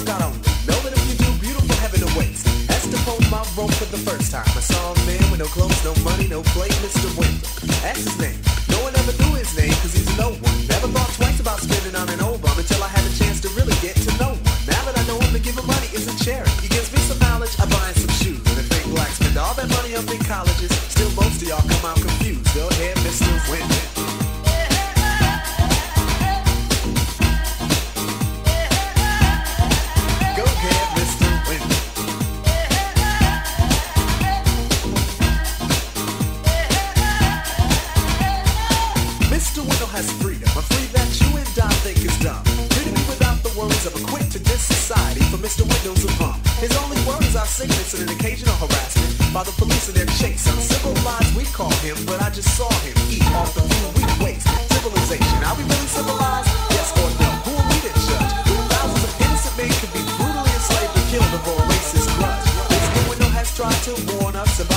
God only. Know that if you do, beautiful heaven awaits. As to hold my rope for the first time, I saw a man with no clothes, no money, no plate, Mr. Wendell. Asked his name. No one ever knew his name, cause he's a no one. Never thought twice about spending on an old bum until I had a chance to really get to know one. Now that I know him, to give him money isn't charity. He gives me some knowledge, I buy him some shoes. And if they black spend all that money on big colleges, still most of y'all come out confused. Go ahead, Mr. Wendell. Go ahead, Mr. Wendell. Mr. Wendell has freedom, a free that you and I think is dumb. Treating me without the worries of a quick to diss society for Mr. Wendell's a bum. His only worries are sickness and an occasional harassment by the police in their chase. Uncivilized we call him, but I just saw him eat off the food we waste. Civilization, are we really civilized? Yes or no? Who are we to judge? When thousands of innocent men could be brutally enslaved and killed over a racist grudge. Mr. Wendell has tried to warn us about